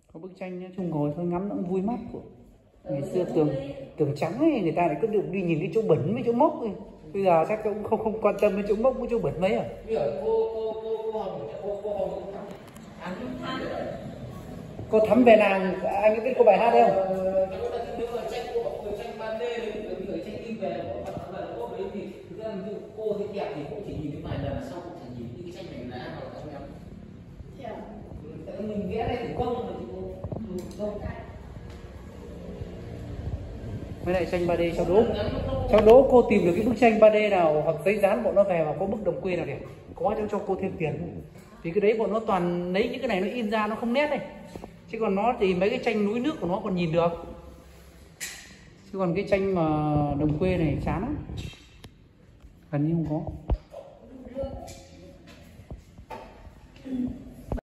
Có bức tranh nói chung ngồi thôi ngắm nó cũng vui mắt của. Ngày xưa tường trắng ấy, người ta lại cứ được đi nhìn cái chỗ bẩn với chỗ mốc ấy. Bây giờ chắc cũng không quan tâm đến chỗ mốc với chỗ bẩn mấy à. Cô Thắm về nàng, anh có biết cô bài hát đấy không? Cô thấy đẹp thì cũng chỉ nhìn cái vài lần sau cũng chỉ nhìn cái tranh này lá hoặc là trong em. Mình vẽ này thủ công mà không. Với lại tranh 3D cháu đố cô tìm được cái bức tranh 3D nào hoặc giấy dán bọn nó về mà có bức đồng quê nào đẹp, có cho cô thêm tiền. Vì cái đấy bọn nó toàn lấy những cái này nó in ra nó không nét này, chứ còn nó thì mấy cái tranh núi nước của nó còn nhìn được, chứ còn cái tranh mà đồng quê này chán lắm, gần như không có.